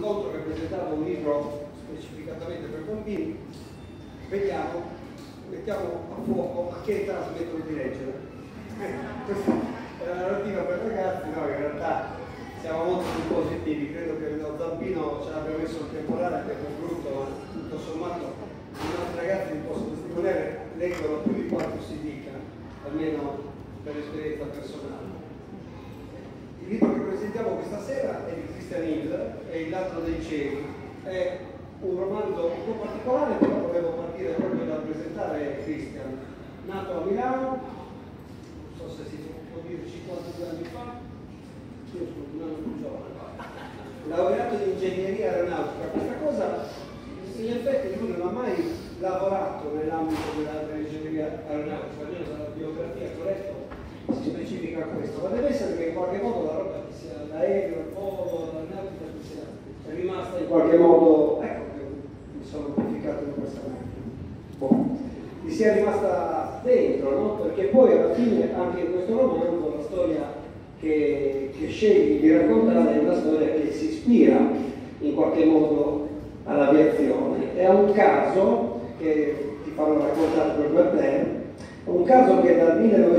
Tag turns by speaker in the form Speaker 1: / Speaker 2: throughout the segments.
Speaker 1: incontro che presentava un libro specificatamente per bambini, mettiamo a fuoco a che trasmettono di leggere. Questa è la narrativa per ragazzi, no, in realtà siamo molto più positivi, credo che lo zampino ce l'abbia messo il temporale anche per brutto, ma tutto sommato i nostri ragazzi vi possono testimoniare, leggono più di quanto si dica, almeno per esperienza personale. Il libro che presentiamo questa sera è di Christian Hill, è Il ladro dei cieli. È un romanzo un po' particolare, però volevo partire proprio dal presentare Christian. Nato a Milano, non so se si può dire 52 anni fa, io sono un anno più giovane, laureato in ingegneria aeronautica. Questa cosa, in effetti lui non ha mai lavorato nell'ambito dell'ingegneria aeronautica, almeno dalla biografia corretta si specifica questo, ma deve essere che in qualche modo la roba che sia l'aereo, il volo, l'aeronautica che sia rimasta in qualche modo, ecco che mi sono amplificato in questa maniera, gli sia rimasta dentro, no? Perché poi alla fine anche in questo romanzo la storia che scegli di raccontare è una storia che si ispira in qualche modo all'aviazione. È un caso che ti farò raccontare proprio a te. Un caso che dal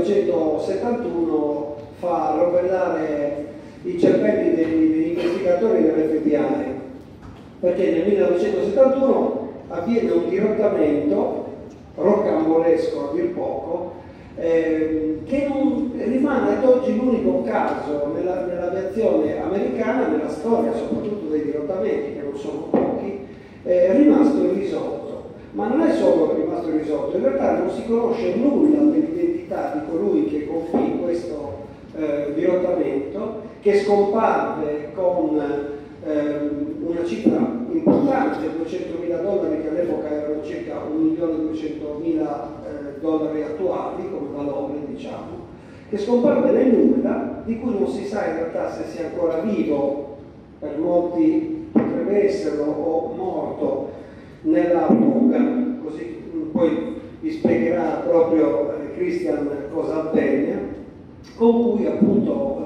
Speaker 1: 1971 fa rovellare i cervelli degli investigatori dell'FBI, perché nel 1971 avviene un dirottamento rocambolesco a dir poco, che non rimane ad oggi l'unico caso nell'aviazione americana, nella storia soprattutto dei dirottamenti, che non sono pochi, rimasto irrisolto. Ma non è solo rimasto irrisolto, in realtà non si conosce nulla dell'identità di colui che compì questo dirottamento, che scomparve con una cifra importante, $200.000, che all'epoca erano circa $1.200.000 attuali come valore, diciamo, che scomparve nel nulla, di cui non si sa in realtà se sia ancora vivo, per molti potrebbe esserlo, o morto nella fuga, così poi vi spiegherà proprio Christian cosa avvenne, con cui appunto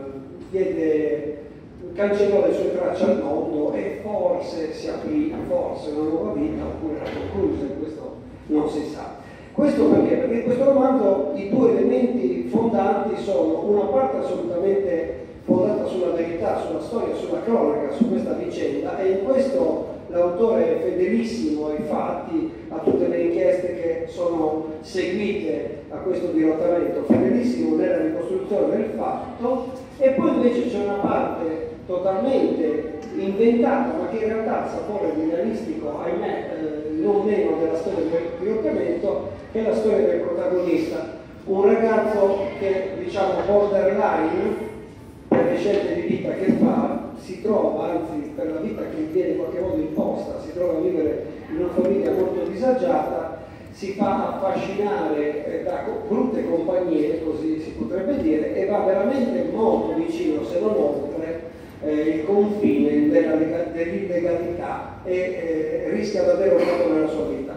Speaker 1: cancellò le sue tracce al mondo e forse si aprì forse una nuova vita, oppure la concluse, questo non si sa. Questo perché? Perché in questo romanzo i due elementi fondanti sono una parte assolutamente fondata sulla verità, sulla storia, sulla cronaca, su questa vicenda, e in questo l'autore è fedelissimo ai fatti, a tutte le inchieste che sono seguite a questo dirottamento, fedelissimo nella ricostruzione del fatto, e poi invece c'è una parte totalmente inventata, ma che in realtà ha sapore di realistico, ahimè, non meno della storia del dirottamento, che è la storia del protagonista, un ragazzo che, diciamo, borderline per le scelte di vita che fa, si trova, anzi per la vita che gli viene in qualche modo imposta, si trova a vivere in una famiglia molto disagiata, si fa affascinare da brutte compagnie, così si potrebbe dire, e va veramente molto vicino, se non oltre, il confine dell'illegalità e rischia davvero molto nella sua vita.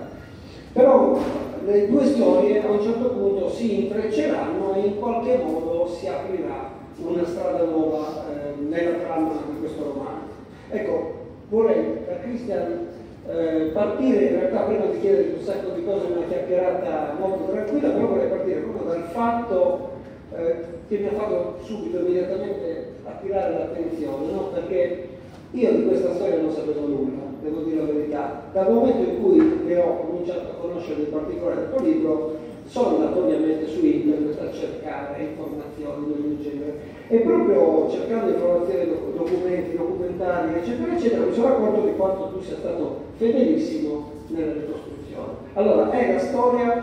Speaker 1: Però le due storie a un certo punto si intrecceranno e in qualche modo si aprirà una strada nuova nella trama di questo romanzo. Ecco, vorrei da Christian partire, in realtà prima di chiedere un sacco di cose, una chiacchierata molto tranquilla, però vorrei partire proprio dal fatto che mi ha fatto subito, immediatamente, attirare l'attenzione, no? Perché io di questa storia non sapevo nulla, devo dire la verità. Dal momento in cui ne ho cominciato a conoscere in particolare il tuo libro, sono andato ovviamente su internet a cercare informazioni di ogni genere, e proprio cercando informazioni, documenti, documentari, eccetera, eccetera, mi sono accorto di quanto tu sia stato fedelissimo nella ricostruzione. Allora, è la storia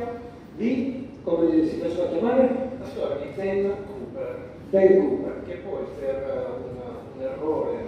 Speaker 1: di, come si faceva chiamare? La storia di Dan Cooper. Dan Cooper, che poi per un errore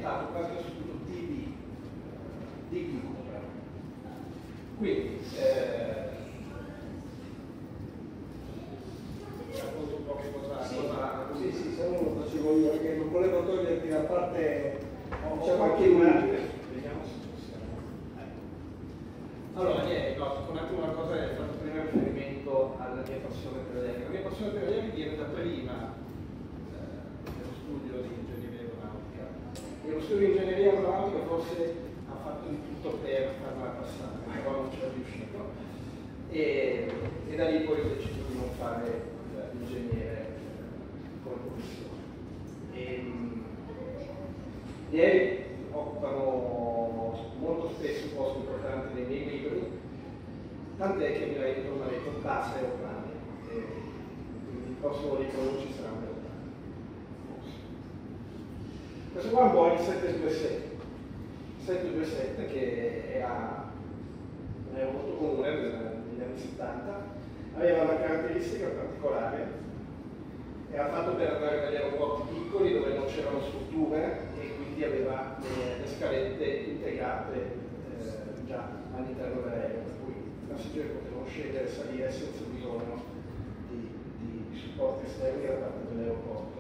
Speaker 2: diventato quasi a questo punto di Cooper. Quindi racconto un po' che cosa...
Speaker 1: Sì, se non lo facevo io, perché non volevo toglierti la parte,
Speaker 2: diciamo anche immagine, vediamo se possiamo. Allora, niente, con anche una cosa che hai fatto prima riferimento alla mia passione per l'aereo. La mia passione per l'aereo viene da prima dello studio di ingegneria aeronautica. E lo studio di ingegneria aeronautica forse ha fatto di tutto per farla passare, però non ci è riuscito. E da lì poi ho deciso di non fare l'ingegnere come professione. Gli aerei occupano molto spesso posti importanti nei miei libri, tant'è che mi ritornerei con classe aeroplani. Quindi il prossimo libro non ci saranno aeroplani. Questo qua è un Boeing 727 che era molto comune negli anni 70, aveva una caratteristica particolare, era fatto per andare negli aeroporti piccoli dove non c'erano strutture e quindi aveva le scalette integrate già all'interno dell'aereo, per cui i passeggeri potevano scendere e salire senza bisogno di supporti esterni da parte dell'aeroporto.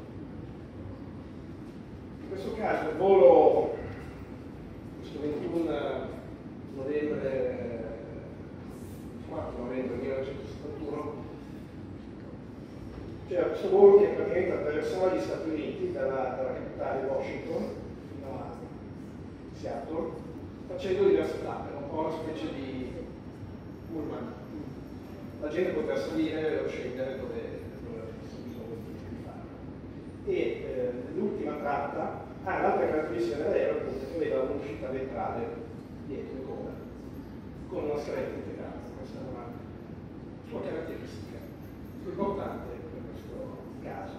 Speaker 2: In questo caso il volo, questo 21 novembre, 4 novembre 1971, c'era questo volo che praticamente attraversava gli Stati Uniti dalla capitale Washington fino a Seattle, facendo diverse tappe, un po' una specie di pullman. La gente poteva salire o scendere dove avesse bisogno di farlo. E l'ultima tratta, l'altra caratteristica dell'aereo appunto che aveva un'uscita ventrale dietro in coda, con una scaletta integrata. Questa è una sua caratteristica importante per questo caso.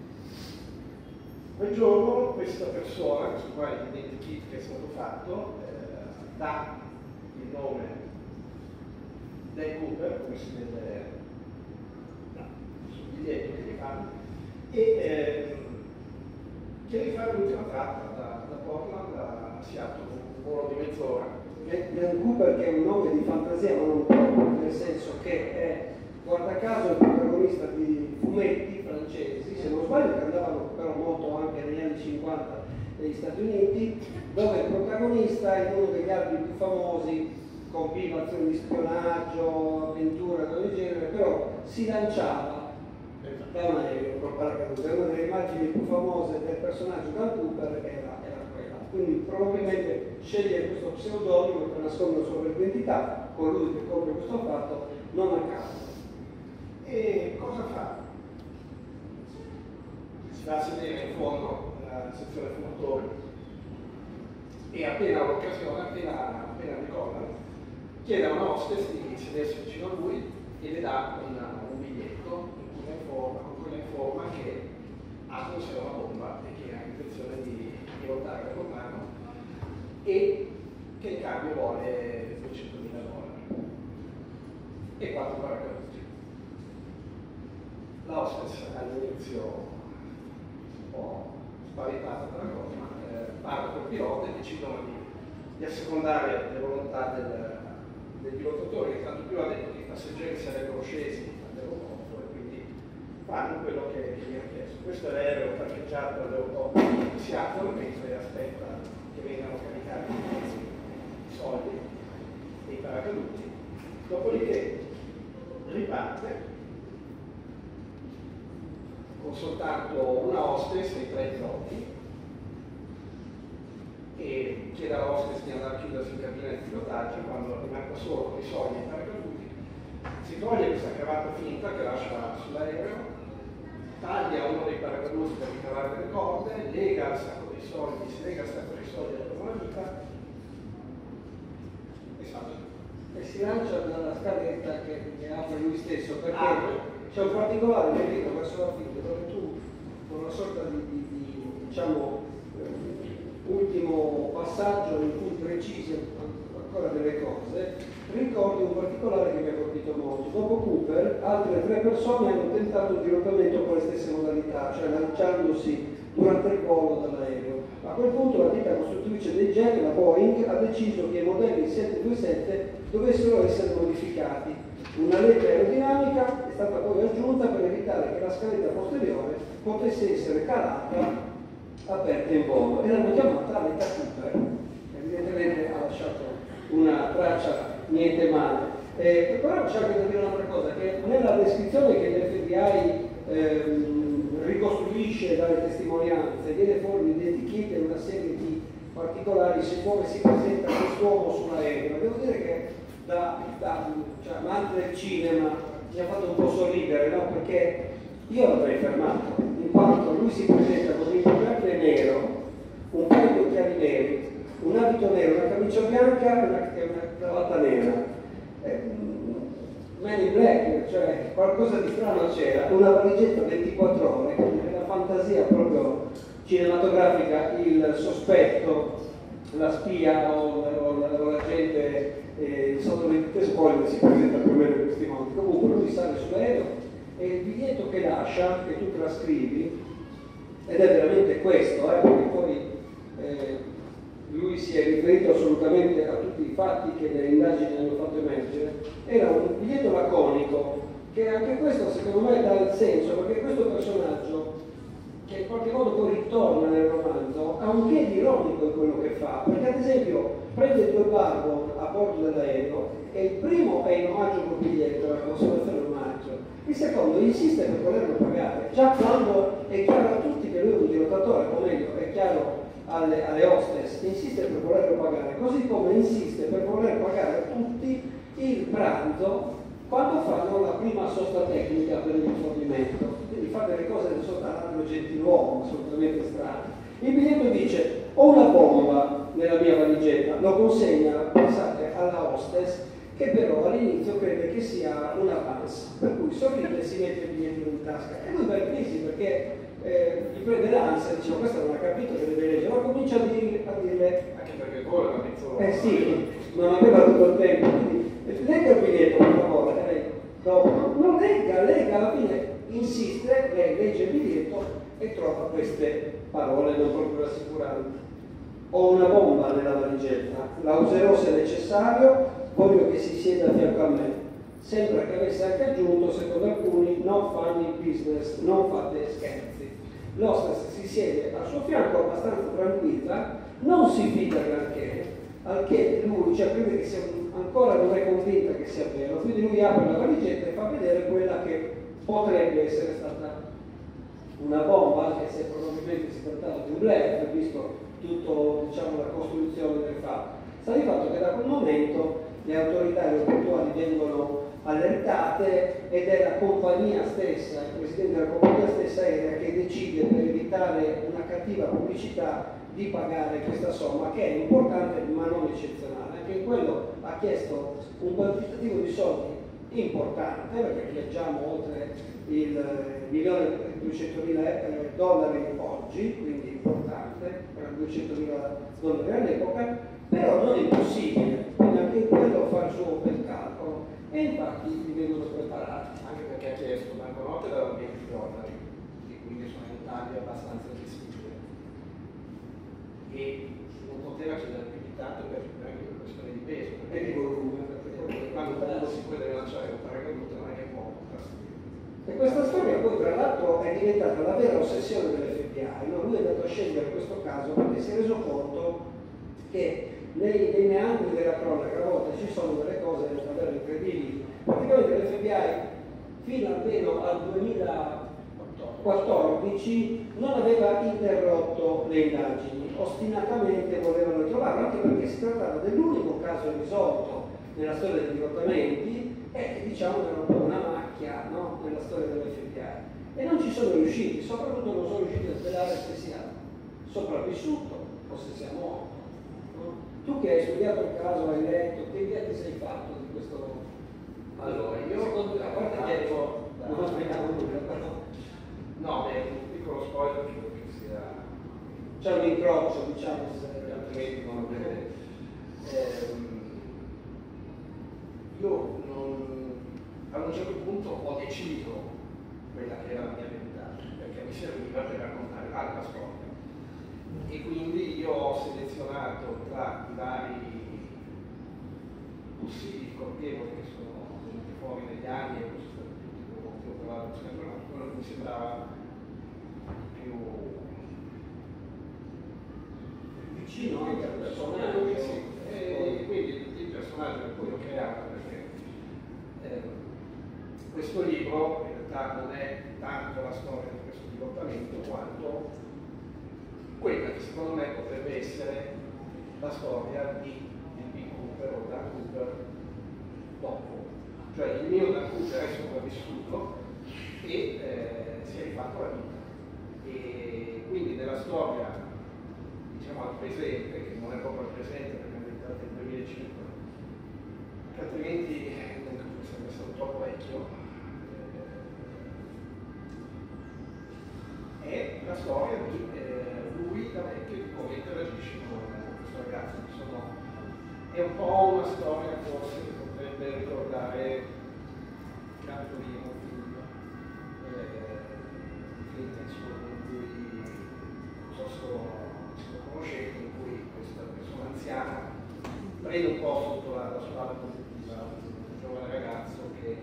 Speaker 2: Quel giorno questa persona, questo qua è l'identikit che è stato fatto, dà il nome del Cooper, come si vede sul biglietto che gli fanno, e che gli fa l'ultima tratta da Portland a Seattle, un volo di mezz'ora.
Speaker 1: Dan Cooper, che è un nome di fantasia, ma non proprio, nel senso che è, guarda caso, il protagonista di fumetti francesi, se non sbaglio, che andavano però molto anche negli anni 50 negli Stati Uniti, dove il protagonista è uno degli alberi più famosi, compiva azioni di spionaggio, avventure, cose del genere, però si lanciava da un aereo col paracadute. Una delle immagini più famose del personaggio Dan Cooper era quella. Quindi probabilmente scegliere questo pseudonimo per nascondere la sua identità, colui che compie questo fatto, non a caso.
Speaker 2: E cosa fa? Si va a sedere in fondo nella sezione fumatori e appena l'occasione, appena ricorda, chiede a una hostess di sedersi vicino a lui e le dà un biglietto con cui la informa che ha con sé una bomba e che ha intenzione di voltare con mano e che in cambio vuole $200.000 e 4 paracaduti. La hostess all'inizio un po' spaventata per la cosa, ma parla col pilota e decidono di assecondare le volontà del pilotatore, che tanto più ha detto che i passeggeri sarebbero scesi dall'aeroporto e quindi fanno quello che gli ha chiesto. Questo è l'aereo parcheggiato all'aeroporto di Seattle mentre aspetta che vengano caricati i soldi e i paracaduti, dopodiché riparte con soltanto una hostess e 3 piloti e chiede alla hostess di andare a chiudersi in cabina di pilotaggio. Quando rimane solo con i soldi e i paracaduti si toglie questa cravatta finta che lascia sull'aereo, taglia uno dei paracaduti per ricavare le corde, lega il sacco dei soldi, si lega il sacco dei soldi alla una vita e salta.
Speaker 1: E si lancia dalla scaletta che apre lui stesso, perché c'è un particolare che dico verso la fine, dove tu, con una sorta di diciamo, ultimo passaggio in cui precisi ancora delle cose, ricordi un particolare che mi ha colpito molto. Dopo Cooper, altre 3 persone hanno tentato il dirottamento con le stesse modalità, cioè lanciandosi durante il volo dall'aereo. A quel punto la ditta costruttrice dei jet, la Boeing, ha deciso che i modelli 727 dovessero essere modificati. Una lente aerodinamica è stata poi aggiunta per evitare che la scaletta posteriore potesse essere calata aperta in volo e l'hanno chiamata lenta Cooper. Evidentemente ha lasciato una traccia niente male. Però c'è anche da dire un'altra cosa, che nella descrizione che l'FBI ricostruisce dalle testimonianze, viene fuori di etichette e una serie di particolari su come si presenta quest'uomo sull'aereo. Devo dire che cioè, amante del cinema mi ha fatto un po' sorridere, no? Perché io l'avrei fermato, in quanto lui si presenta con un giacche nero, un paio di occhiali neri, un abito nero, una camicia bianca e una cravatta nera. Man in Black, cioè qualcosa di strano c'era, una valigetta 24 ore, quindi nella fantasia proprio cinematografica il sospetto, la spia o l'agente sotto le spoiler si presenta più o meno in questi modi. Comunque lui sale sull'aereo e il biglietto che lascia, che tu trascrivi, ed è veramente questo, perché poi lui si è riferito assolutamente a tutti i fatti che le indagini hanno fatto emergere, era un biglietto laconico, che anche questo secondo me dà il senso, perché questo personaggio, che in qualche modo poi ritorna nel romanzo, ha un che di ironico in quello che fa, perché ad esempio prende 2 barbon a bordo dell'aereo e il primo è in omaggio col biglietto, la consolazione omaggio, il secondo insiste per volerlo pagare, già quando è chiaro a tutti che lui è un dirottatore, o meglio, è chiaro alle hostess, insiste per volerlo pagare, così come insiste per voler pagare a tutti il pranzo quando fanno la prima sosta tecnica per il rifornimento. Quindi fa delle cose del sottanato gentiluomo, assolutamente strane. Il biglietto dice: ho una bomba nella mia valigetta, lo consegna, pensate, alla hostess, che però all'inizio crede che sia un avance, per cui sorride e si mette il biglietto in tasca. E lui va in crisi perché gli prende l'ansia, dice: questa non ha capito che deve leggere, ma comincia a dirle,
Speaker 2: anche perché corre la mezz'ora.
Speaker 1: Sì, non aveva tutto il tempo, quindi legga il biglietto per favore, lei dopo, non legga, alla fine insiste, lei legge il biglietto e trova queste parole non proprio rassicuranti. Ho una bomba nella valigetta, la userò se necessario, voglio che si sieda a fianco a me. Sembra che avesse anche aggiunto, secondo alcuni, no funny business, non fate scherzi. L'hostess si siede al suo fianco abbastanza tranquilla, non si fida granché, al che lui, cioè crede che sia, ancora non è convinta che sia vero, quindi lui apre la valigetta e fa vedere quella che potrebbe essere stata una bomba, anche se probabilmente si trattava di un bluff, visto tutta, diciamo, la costruzione del fatto. Sta di fatto che da quel momento le autorità aeroportuali vengono allertate ed è la compagnia stessa, il presidente della compagnia stessa aerea, che decide, per evitare una cattiva pubblicità, di pagare questa somma, che è importante ma non eccezionale. Anche quello ha chiesto un quantitativo di soldi importante, perché viaggiamo oltre il $1.200.000 oggi, quindi importante, erano $200.000 all'epoca, però non impossibile, quindi anche in quello fa il suo bel calcolo e infatti li vengono preparati.
Speaker 2: Anche perché ha chiesto banconote da $20, e quindi sono in Italia abbastanza gestibile. E non poteva chiedere più di tanto anche per questione di peso, perché di volume, perché quando uno si può lanciare un paracadute non è che può.
Speaker 1: E questa storia poi tra l'altro è diventata la vera ossessione dell'FBI, no? Lui è andato a scegliere questo caso perché si è reso conto che nei meandri della cronaca a volte ci sono delle cose davvero incredibili. Praticamente l'FBI fino almeno al 2014 non aveva interrotto le indagini, ostinatamente volevano trovarlo, anche perché si trattava dell'unico caso risolto nella storia dei dirottamenti e diciamo era un po' una macchia, no? Nella storia dell'FBI. E non ci sono riusciti, soprattutto non sono riusciti a svelare se sia sopravvissuto o se sia morto. No? Tu che hai studiato il caso, hai letto, che idea ti sei fatto di questo?
Speaker 2: Allora, io
Speaker 1: a parte che non aspettiamo nulla, però.
Speaker 2: No, è un piccolo spoiler, credo che sia.
Speaker 1: C'è un incrocio, diciamo,
Speaker 2: Altrimenti non lo vedrete. Io ad un certo punto ho deciso quella che era la mia verità, perché mi serviva per raccontare l'altra storia. E quindi io ho selezionato tra i vari possibili colpevoli che sono venuti fuori negli anni e questo è quello che ho provato a quello che mi sembrava più
Speaker 1: vicino anche al
Speaker 2: personaggio,
Speaker 1: personaggio.
Speaker 2: sì. E quindi il personaggio che poi ho creato, perché questo libro in realtà non è tanto la storia di questo divortamento quanto quella che secondo me potrebbe essere la storia di B. Cooper o Dan Cooper dopo. Cioè il mio Dan Cooper è sopravvissuto e si è rifatto la vita. E quindi nella storia, diciamo al presente, che non è proprio al presente perché è diventato nel 2005, che altrimenti sarebbe stato troppo vecchio, è la storia di lui da vecchio di come interagisce con questo ragazzo. È un po' una storia forse che potrebbe ricordare Cartolino, Clint Eastwood, in cui non so se lo conoscete, in cui questa persona anziana prende un po' sotto la sua ala positiva un giovane ragazzo che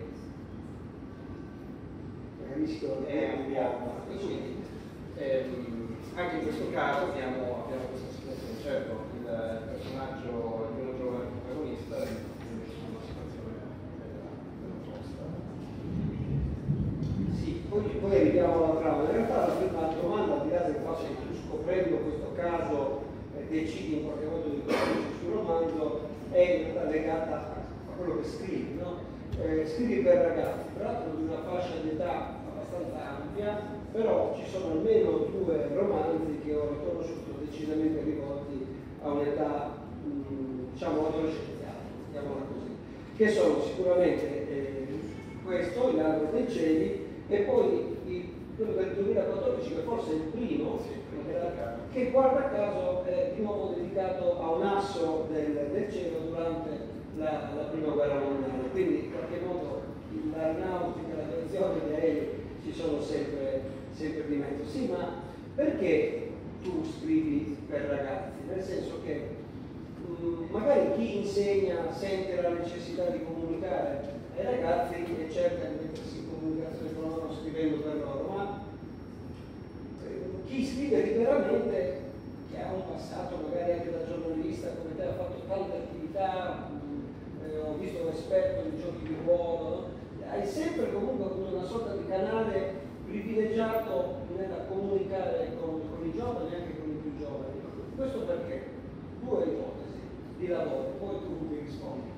Speaker 2: è un po'. Quindi anche in questo caso abbiamo questa situazione, certo il personaggio di un giovane protagonista è invece una situazione della tosta.
Speaker 1: Sì, poi arriviamo alla trama. In realtà la domanda, al di là del fatto che tu scoprendo questo caso decidi in qualche modo di costruire sul romanzo, è in realtà legata a quello che scrivi, no? Scrivi per ragazzi, tra l'altro di una fascia d'età abbastanza ampia, però ci sono almeno 2 romanzi che ho riconosciuto decisamente rivolti a un'età, diciamo, adolescenziale, chiamiamola così, che sono sicuramente questo, Il ladro dei cieli, e poi quello del 2014, che forse è il primo, che guarda caso è di nuovo dedicato a un asso del cielo durante la prima guerra mondiale, quindi in qualche modo l'aeronautica, l'aviazione, gli aerei ci sono sempre di mezzo. Sì, ma perché tu scrivi per ragazzi? Nel senso che magari chi insegna sente la necessità di comunicare ai ragazzi e cerca di mettersi in comunicazione con loro scrivendo per loro, ma chi scrive liberamente, che ha un passato magari anche da giornalista, come te, ha fatto tante attività, ho visto un esperto di giochi di ruolo, hai sempre comunque avuto una sorta di canale privilegiato nel comunicare con i giovani e anche con i più giovani. Questo perché? 2 ipotesi di lavoro, poi tu mi rispondi.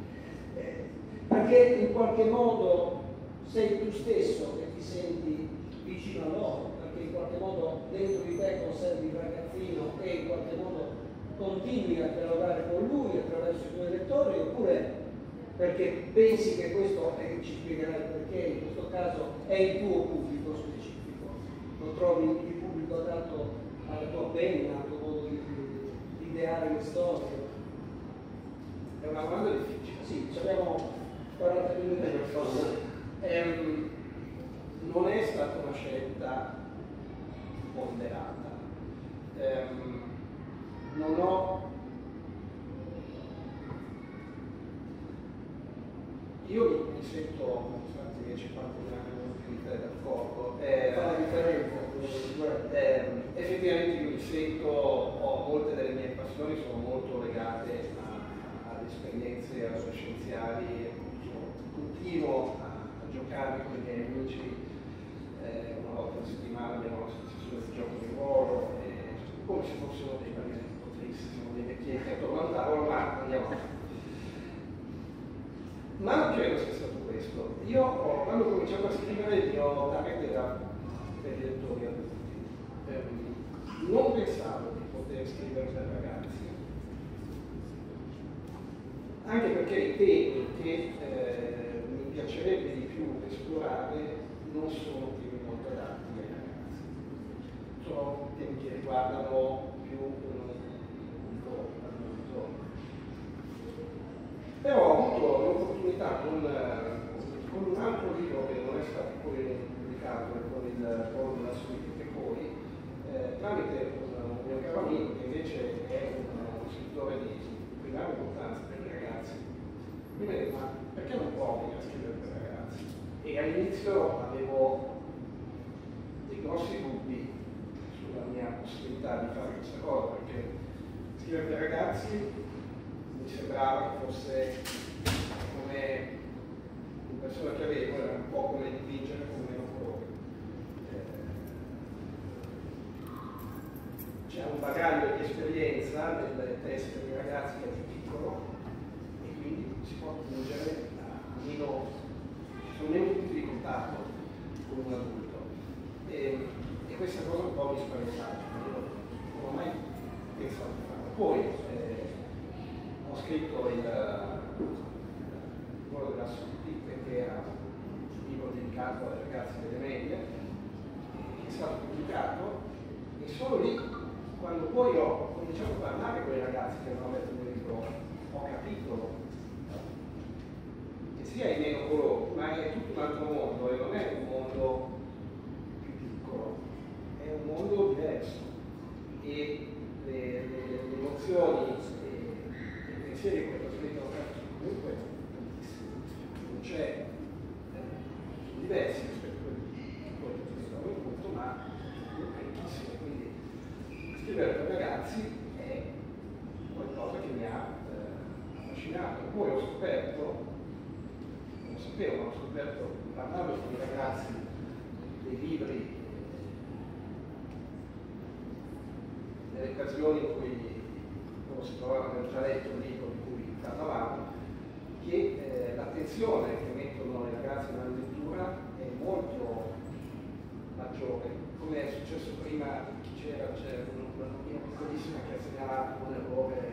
Speaker 1: Perché in qualche modo sei tu stesso che ti senti vicino a loro, perché in qualche modo dentro di te conservi il ragazzino e in qualche modo continui a dialogare con lui attraverso i tuoi lettori, oppure perché pensi che questo, e ci spiegherai perché, in questo caso è il tuo pubblico specifico, lo trovi il pubblico adatto alla tua penna, al tuo modo di ideare le storie.
Speaker 2: È una domanda difficile.
Speaker 1: Sì, abbiamo 40 minuti per farlo.
Speaker 2: Non è stata una scelta ponderata. Non ho. Io mi sento, nonostante i miei 50 anni più di te d'accordo,
Speaker 1: Fa la differenza.
Speaker 2: effettivamente io mi sento, molte delle mie passioni sono molto legate alle esperienze adolescenziali, continuo a giocare con i miei amici, una volta a settimana abbiamo la sessione di gioco di ruolo, come se fossero dei bambini tristi, siamo dei vecchietti attorno al tavolo, ma andiamo avanti. Ma non credo sia stato questo. Io quando ho cominciato a scrivere il mio target era per i lettori adulti. Non pensavo di poter scrivere per ragazzi, anche perché i temi che mi piacerebbe di più esplorare non sono temi molto adatti ai ragazzi. Sono temi che riguardano più un adulto. Però ho avuto l'opportunità con un altro libro che non è stato poi pubblicato, con il Polo della Solitudine poi, tramite un mio caro amico che invece è uno scrittore di primaria importanza per i ragazzi, mi vede, ma perché non provi a scrivere per ragazzi? E all'inizio avevo dei grossi dubbi sulla mia possibilità di fare questa cosa, perché scrivere per ragazzi mi sembrava che fosse come l'impressione che avevo, era un po' come dipingere con meno colori. C'è un bagaglio di esperienza nel testo dei ragazzi che è più piccolo e quindi si può attingere a meno, ci sono meno punti di contatto con un adulto. E questa cosa un po' mi spaventava, non ho mai pensato di farlo. Poi ho scritto il ruolo della Sottile, che era un libro dedicato ai ragazzi delle medie, che è stato pubblicato, e solo lì, quando poi ho cominciato a parlare con i ragazzi che avevano letto il mio libro, ho capito che sia in meno colore, ma è tutto un altro mondo, e non è un mondo più piccolo, è un mondo diverso, e le emozioni e i pensieri che trasmettono comunque non c'è, sono diversi rispetto a quelli che trovo in punto, ma comunque ricchissimi. Quindi scrivere per ragazzi è qualcosa che mi ha affascinato. Poi ho scoperto, non lo sapevo, ma ho scoperto, parlando con i ragazzi dei libri, nelle occasioni in cui loro si trovavano, avevano già letto un libro di cui parlavamo, che l'attenzione che mettono i ragazzi nella lettura è molto maggiore. Come è successo prima, c'era una bambina piccolissima che ha segnalato un errore.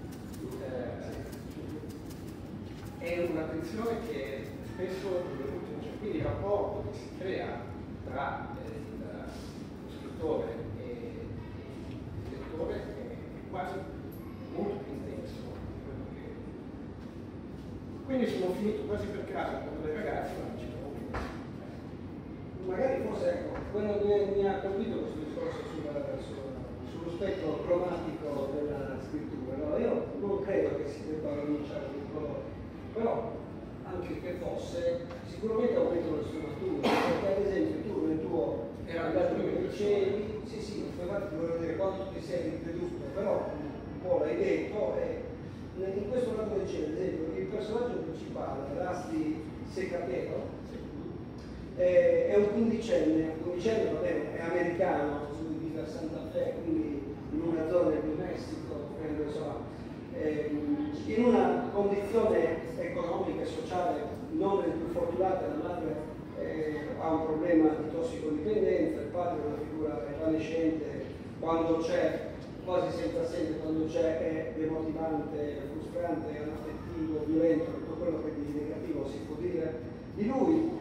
Speaker 2: È un'attenzione che spesso non c'è, quindi il rapporto che si crea tra lo scrittore e il lettore è quasi molto più intenso. Quindi sono finito quasi per caso con dei ragazzi, ma non ci trovo benissimo.
Speaker 1: Magari forse, ecco, quello che mi ha colpito questo discorso sullo spettro cromatico della scrittura, no? Io non credo che si debba rinunciare al colore, però anche che fosse, sicuramente aumenta le sfumature, perché ad esempio tu nel tuo dicevi, sì, infatti ti volevo dire quanto ti sei ripetuto, però un po' l'hai detto, e in questo caso dicevi, ad esempio, il personaggio principale, Rusty Secapero, è un quindicenne va bene, è americano, lui vive a Santa Fe, quindi in una zona del New Mexico, credo, insomma, in una condizione economica e sociale non delle più fortunate. La madre ha un problema di tossicodipendenza, il padre è una figura evanescente, quando c'è quasi sempre assente, quando c'è è demotivante, frustrante, anaffettivo, violento, tutto quello che di negativo si può dire di lui.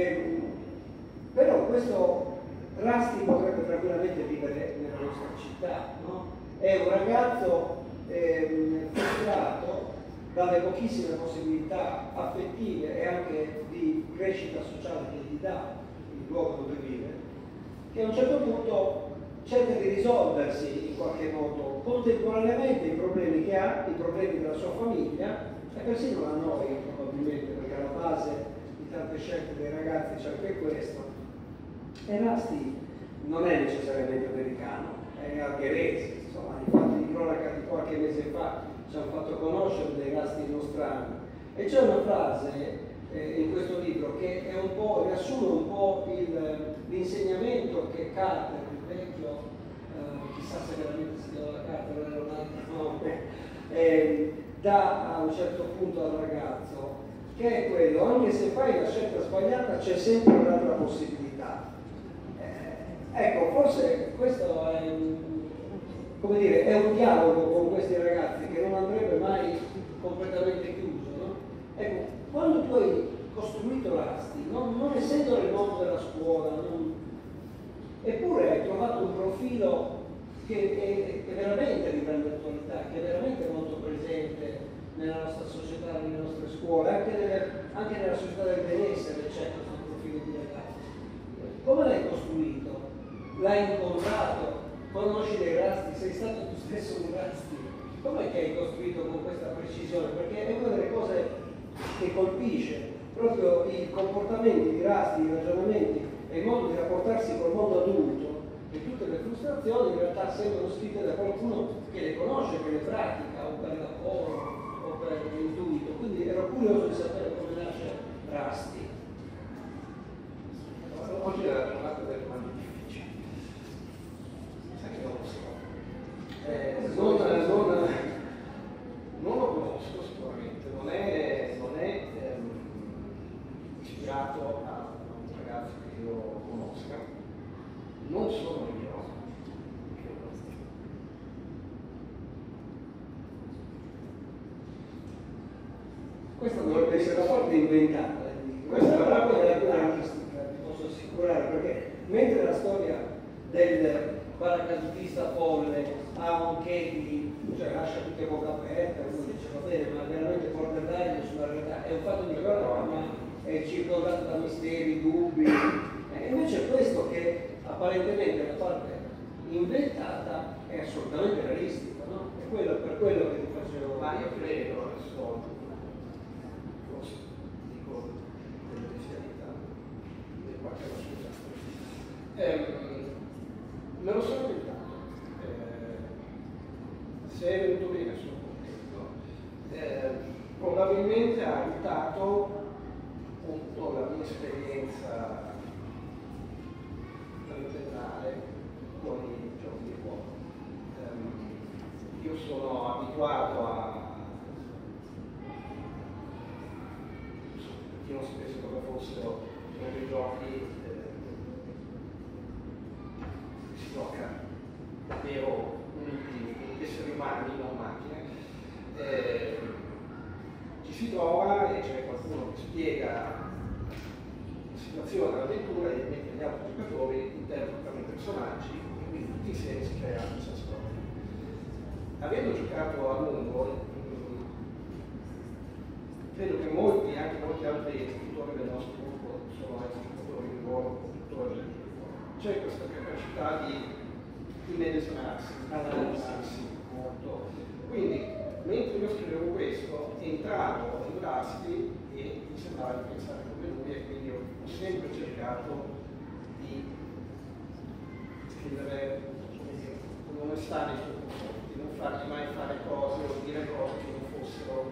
Speaker 1: Però questo Rusty potrebbe tranquillamente vivere nella nostra città, no? È un ragazzo frustrato dalle pochissime possibilità affettive e anche di crescita sociale che gli dà il luogo dove vive, che a un certo punto cerca di risolversi in qualche modo contemporaneamente i problemi che ha, i problemi della sua famiglia e persino la noia, probabilmente, perché alla base di tante scelte dei ragazzi c'è anche questo. E Rusty non è necessariamente americano, è algherese, insomma, i fatti di cronaca di qualche mese fa ci hanno fatto conoscere dei Rusty nostrani. E c'è una frase in questo libro che è un po', riassume un po' l'insegnamento che Carter, il vecchio, chissà se veramente si chiama Carter, non era un altro nome, dà a un certo punto al ragazzo, che è quello: anche se fai la scelta sbagliata c'è sempre un'altra possibilità. Ecco, forse questo è come dire, è un dialogo con questi ragazzi che non andrebbe mai completamente chiuso, no? Ecco, quando tu hai costruito Rusty, non essendo nel mondo della scuola, eppure hai trovato un profilo che è veramente di grande attualità, che è veramente molto presente nella nostra società, nelle nostre scuole, anche nella società del benessere c'è questo profilo di ragazzi. Come l'hai costruito? L'hai incontrato? Conosci dei Rusty Rasti, sei stato tu stesso un Rasti. Com'è che hai costruito con questa precisione? Perché è una delle cose che colpisce proprio i comportamenti di Rasti, i ragionamenti e il modo di rapportarsi col mondo adulto, e tutte le frustrazioni in realtà sembrano scritte da qualcuno che le conosce, che le pratica, o per lavoro, o per intuito. Quindi ero curioso di sapere come nasce Rasti.
Speaker 2: Oggi è la giornata delle domande difficili. Sai che non lo so. Non lo conosco sicuramente, non è ispirato a un ragazzo che io conosca, non sono io.
Speaker 1: Questa dovrebbe essere la parte inventata. Questa è la parte della realistica, ti posso assicurare, perché mentre la storia del paracadutista folle ha un che di, cioè lascia tutte a bocca aperta, uno dice va bene, ma veramente borderline sulla realtà, è un fatto di cronaca, ma è circondato da misteri, dubbi, e invece questo che apparentemente è la parte inventata è assolutamente realistica, no? È quello, per quello che ti facevo.
Speaker 2: Ma io credo, adesso forse dico delle bestialità, qualche scusa. Me lo sono inventato. Se è venuto bene sono contento. Probabilmente ha aiutato appunto la mia esperienza trentennale con i giochi di ruolo. Io sono abituato a chi non sapesse cosa fossero i giochi, si gioca davvero esseri umani, non macchine. Ci si trova e c'è qualcuno che spiega la situazione, l'avventura, e mentre gli altri giocatori interpretano i personaggi e quindi tutti insieme si crea la stessa storia. Avendo giocato a lungo, credo che molti, anche molti altri scrittori del nostro gruppo sono ex giocatori di ruolo, produttori di ruolo. C'è questa capacità di immedesimarsi, analizzarsi molto. Quindi, mentre io scrivevo questo, entravo in Rasti e mi sembrava di pensare come lui, e quindi ho sempre cercato di scrivere con onestà nei suoi confronti, non fargli mai fare cose o dire cose che non fossero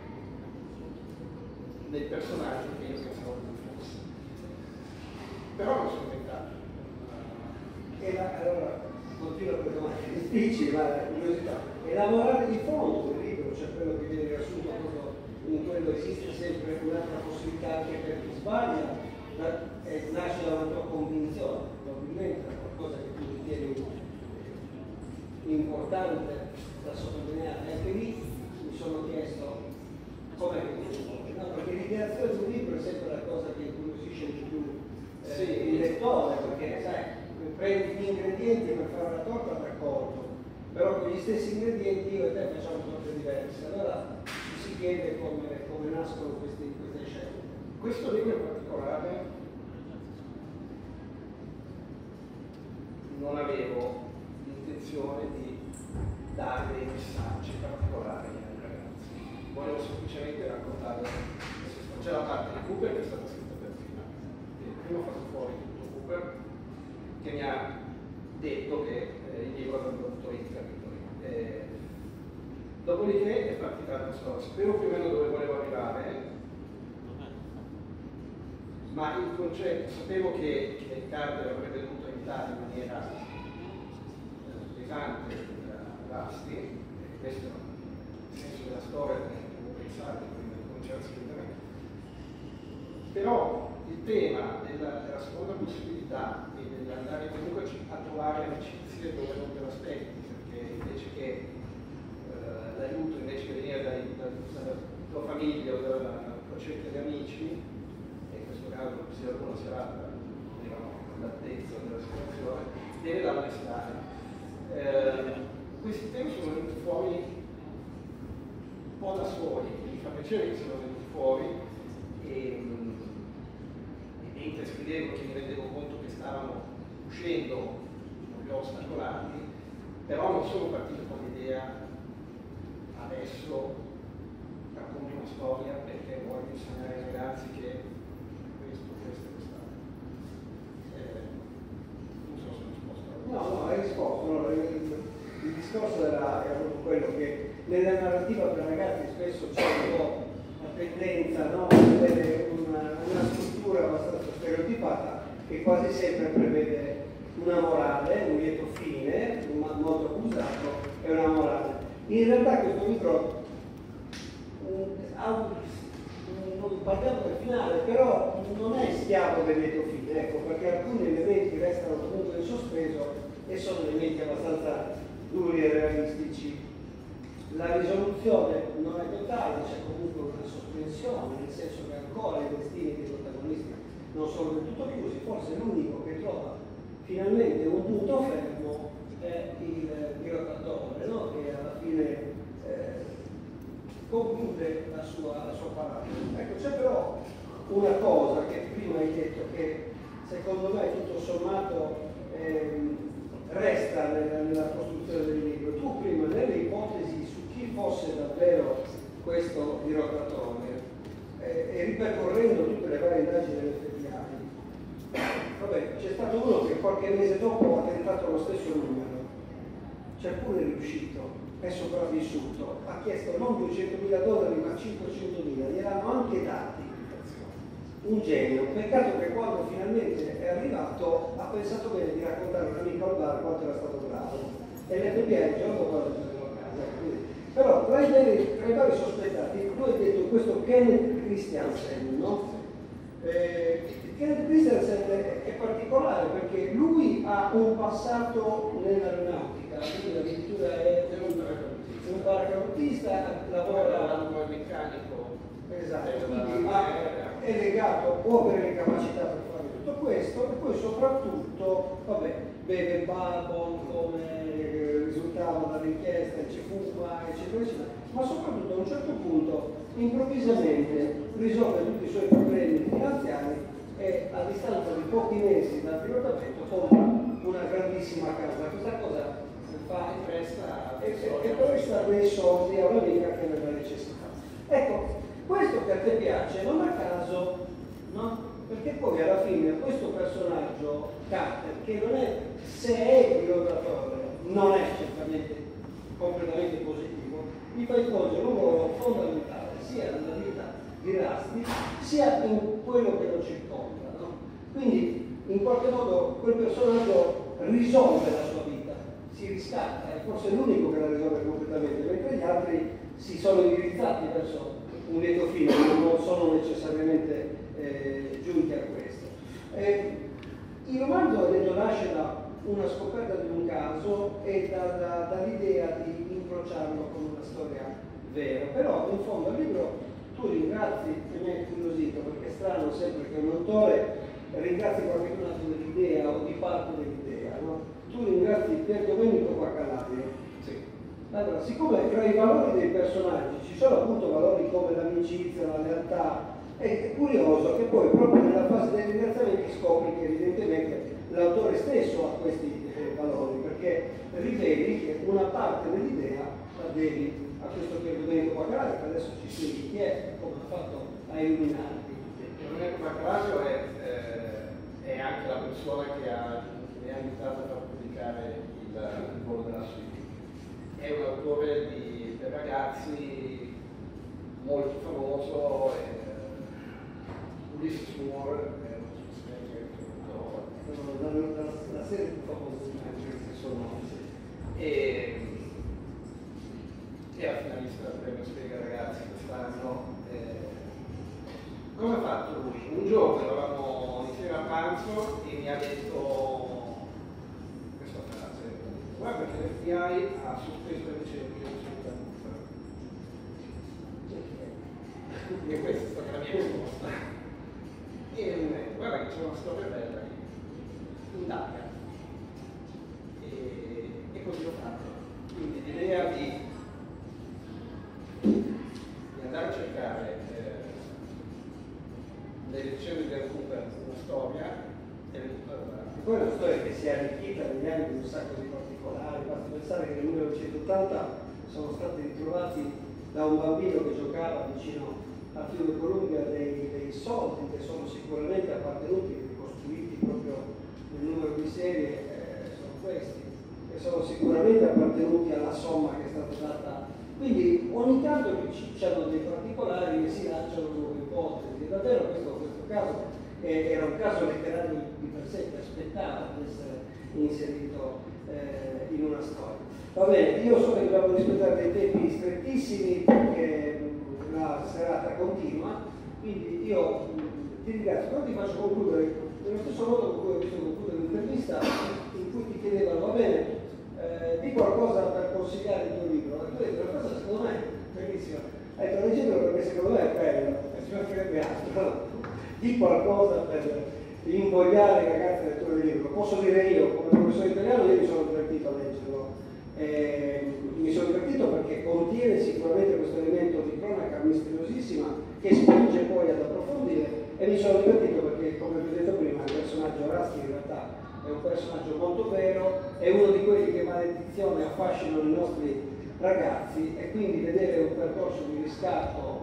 Speaker 2: dei personaggi che io pensavo che fosse. Però lo sono inventato.
Speaker 1: Allora, continuo per domande difficili, ma la curiosità. E la morale di fondo del libro, cioè quello che viene riassunto in quello esiste sempre un'altra possibilità anche per chi sbaglia, nasce da una tua convinzione, probabilmente da qualcosa che tu ritieni importante da sottolineare. Anche lì mi sono chiesto com'è che ti muove, no? Perché l'ideazione di un libro è sempre la cosa che incuriosisce di più il lettore, perché sai, prendi gli ingredienti per fare la torta d'accordo, però con gli stessi ingredienti io e te facciamo torte diverse, allora ci si chiede come nascono queste scelte.
Speaker 2: Questo libro in particolare non avevo l'intenzione di dare dei messaggi particolari ai ragazzi, volevo semplicemente raccontare c'è la parte di Cooper che è stata scritta per prima ho fatto fuori tutto Cooper che mi ha detto che il libro avrebbe avuto i capitoli. Dopodiché è partita la storia, sapevo più o meno dove volevo arrivare, ma il concetto, sapevo che Carter avrebbe dovuto aiutare in maniera pesante Rasti, questo è il senso della storia che devo pensare prima di cominciare a scrivere. Però il tema della seconda possibilità e dell'andare comunque a trovare amicizie dove non te l'aspetti, perché invece che l'aiuto invece che venire dalla tua famiglia o dalla tua cerchia di amici, e in questo caso se qualcuno serata all'altezza della situazione, viene da onestare. Questi temi sono venuti fuori un po' da soli, mi fa piacere che siano venuti fuori e mentre scrivevo che mi rendevo conto che stavano uscendo, non li ho ostacolati, però non sono partito con l'idea adesso racconto una storia perché voglio insegnare ai ragazzi che questo e quest'altro. Non so se ho risposto.
Speaker 1: No, hai risposto. No, il discorso era proprio quello che nella narrativa per ragazzi spesso c'è un po' la tendenza, no, a vedere una struttura abbastanza stereotipata che quasi sempre prevede una morale, un lieto fine, un modo accusato e una morale. In realtà questo libro non parliamo del finale, però non è schiavo del lieto fine, ecco, perché alcuni elementi restano comunque in sospeso e sono elementi abbastanza duri e realistici. La risoluzione non è totale, c'è comunque una sospensione, nel senso che ancora i destini dei protagonisti non sono del tutto chiusi, forse l'unico che trova finalmente un punto fermo è il dirottatore, no? Che alla fine conclude la sua parola. Ecco, c'è però una cosa che prima hai detto che secondo me tutto sommato resta nella costruzione del libro. Tu prima nelle ipotesi su chi fosse davvero questo dirottatore e ripercorrendo tutte le varie indagini dell'FBI, vabbè, c'è stato uno che qualche mese dopo ha tentato lo stesso numero, c'è pure riuscito, è sopravvissuto, ha chiesto non $200.000 ma 500.000, gliel'hanno anche dati. Un genio, peccato che quando finalmente è arrivato ha pensato bene di raccontare a un amico al bar quanto era stato bravo e l'FBI il giorno dopo l'ha preso a casa. Però tra i vari sospettati tu hai detto questo Kenneth Christiansen, no? Kenneth Christiansen è particolare perché lui ha un passato nell'aeronautica, quindi addirittura è un paracadutista, lavora
Speaker 2: come meccanico.
Speaker 1: Esatto, quindi è legato, può avere le capacità per fare tutto questo e poi soprattutto, vabbè, beve bourbon come risultava dall'inchiesta, ci fuma, eccetera, eccetera, ma soprattutto a un certo punto improvvisamente risolve tutti i suoi problemi finanziari e a distanza di pochi mesi dal pilotamento compra una grandissima casa. Questa cosa fa e presta dei soldi a un'amica che ne ha necessità. Ecco, questo che a te piace non a caso, no? Perché poi alla fine questo personaggio, Carter, che non è, se è pilotatore, non è certamente completamente positivo, gli fa svolgere un ruolo fondamentale sia nella vita di Rusty sia in quello che lo circonda, no? Quindi in qualche modo quel personaggio risolve la sua vita, si riscatta, è forse l'unico che la risolve completamente, mentre gli altri si sono indirizzati verso un lieto fine, non sono necessariamente giunti a questo. Il romanzo nasce da una scoperta di un caso e dall'idea di incrociarlo con una storia vera, però in fondo al libro tu ringrazi, e mi ha incuriosito perché è strano sempre che un autore ringrazi qualcuno dell'idea o di parte dell'idea, no? Tu ringrazi Pier Domenico Baccalario. Allora, siccome tra i valori dei personaggi ci sono appunto valori come l'amicizia, la lealtà, è curioso che poi proprio nella fase dei ringraziamenti scopri che evidentemente l'autore stesso ha questi valori, perché riveli che una parte dell'idea la devi a questo Pier Domenico Baccalario, che adesso ci spieghi chi è, come ha fatto a illuminarti.
Speaker 2: Pier Domenico Baccalario è anche la persona che mi ha aiutato a far pubblicare il volo della suite. È un autore per ragazzi molto famoso, Ulysses Moore è
Speaker 1: la serie più famosa di sono
Speaker 2: e la finalista del premio Spiega Ragazzi quest'anno. Come ha fatto lui? Un giorno eravamo insieme a pranzo e mi ha detto questa frase: guarda che l'FBI ha sospeso le ricerche sulla muffa. E questa è stata la mia risposta. E guarda che c'è una storia bella lì, indaga. E così l'ho fatto. Quindi l'idea di andare a cercare le vicende di Cooper, una storia,
Speaker 1: E poi è una storia che si è arricchita negli anni di un sacco di particolari. Basti pensare che nel 1980 sono stati ritrovati da un bambino che giocava vicino al fiume Columbia dei soldi che sono sicuramente appartenuti, ricostruiti proprio nel numero di serie, sono questi, che sono sicuramente appartenuti alla somma che è stata data. Quindi ogni tanto c'erano dei particolari che si lanciano nuove ipotesi. E davvero questo caso era un caso letterario di per sé, che aspettava di essere inserito in una storia. Va bene, io so che dobbiamo rispettare dei tempi strettissimi perché la serata continua, quindi io ti ringrazio, però ti faccio concludere nello stesso modo con cui ho visto concludere l'intervista in cui ti chiedevano, va bene, di qualcosa per consigliare il tuo libro. E tu hai detto, la cosa secondo me è bellissima, hai detto leggetelo perché secondo me è bello, e ci mancherebbe altro, no? Di qualcosa per invogliare i ragazzi a leggere il libro. Posso dire io, come professore italiano, io mi sono divertito a leggerlo. Mi sono divertito perché contiene sicuramente questo elemento di cronaca misteriosissima che spinge poi ad approfondire, e mi sono divertito perché, come vi ho detto prima, il personaggio Rusty in realtà è un personaggio molto vero, è uno di quelli che maledizione affascinano i nostri ragazzi, e quindi vedere un percorso di riscatto,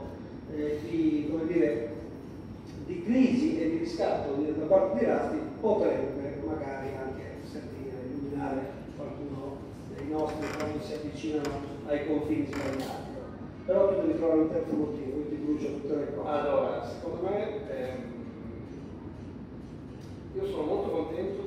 Speaker 1: di crisi e di riscatto da parte di Rusty potrebbe magari anche servire a illuminare qualcuno dei nostri quando si avvicinano ai confini sbagliati. Però tu devi trovare un terzo motivo, io ti brucio tutte le cose.
Speaker 2: Allora, secondo me io sono molto contento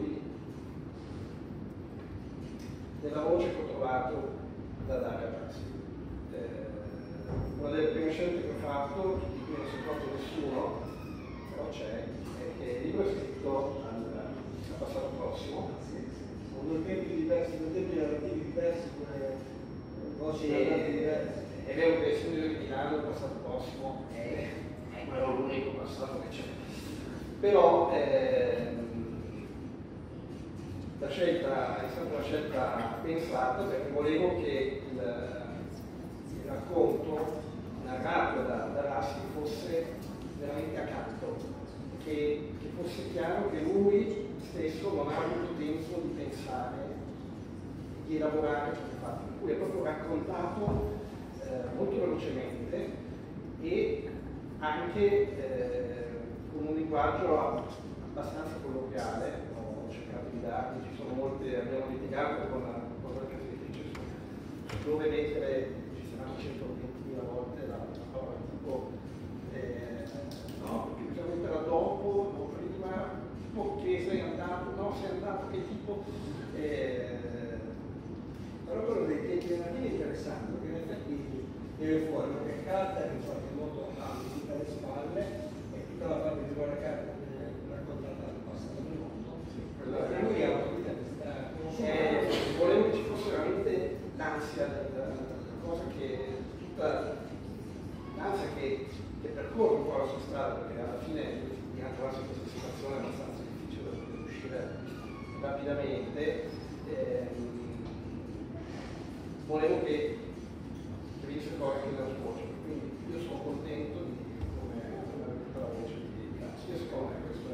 Speaker 2: della voce che ho trovato da dare a Rusty. Una delle prime scelte che ho fatto, di cui non si accorge nessuno, però c'è, è che il libro è scritto al passato prossimo.
Speaker 1: Con due tempi diversi, due tempi narrativi diversi, pure voci narrative diverse.
Speaker 2: È vero che essendo io di Milano il passato prossimo è quello l'unico passato che c'è. Però la scelta è stata una scelta pensata perché volevo che il racconto narrato da Rusty fosse veramente accanto, che fosse chiaro che lui stesso non ha avuto tempo di pensare, di elaborare sul fatto, per cui è proprio raccontato molto velocemente e anche con un linguaggio abbastanza colloquiale. Ho cercato di darmi, ci sono molte, abbiamo litigato con la scrittrice su dove mettere, ci saranno 120.000 volte la parola tipo no, perché bisogna metterla dopo o prima, tipo che sei andato, no, sei andato, che tipo
Speaker 1: però quello dei tempi narrativi è interessante perché in effetti viene fuori che Carter in qualche modo ha un'idea alle spalle e tutta la parte di Guerra Carter viene raccontata dal passato del mondo. E lui ha un'idea che sta
Speaker 2: volevo che ci fosse veramente l'ansia, la cosa che tutta l'ansia che percorre un po' la sua strada, perché alla fine bisogna trovarsi in questa situazione abbastanza difficile da uscire rapidamente. Volevo che venisse fuori anche dalla voce, quindi io sono contento di come è venuta la voce di Rusty. Secondo me questo è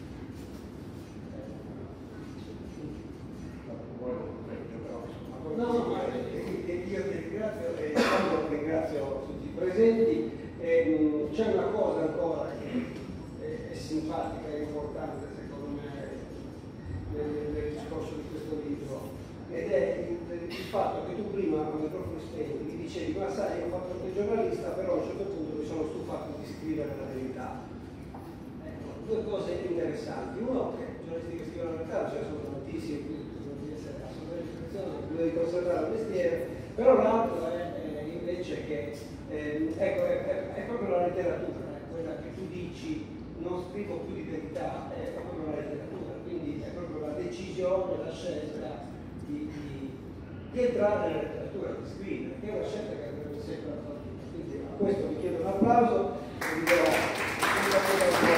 Speaker 1: io ti ringrazio e ringrazio tutti i presenti. C'è una cosa ancora che è simpatica e importante secondo me nel discorso di questo libro, ed è il fatto che tu prima quando proprio spenti mi dicevi ma sai, io ho fatto anche giornalista, però a un certo punto mi sono stufato di scrivere la verità. Ecco, due cose interessanti. Uno, che i giornalisti che scrivono la verità, cioè sono tantissimi, quindi bisogna essere assolutamente discrezione, bisogna di conservare il mestiere, però l'altro è invece che ecco, è proprio la letteratura, quella che tu dici non scrivo più di verità, è proprio la letteratura, quindi è proprio la decisione, la scelta di entrare nella letteratura, di scrivere, che è una scelta che avrebbe sempre fatto. Quindi a questo vi chiedo un applauso e vi do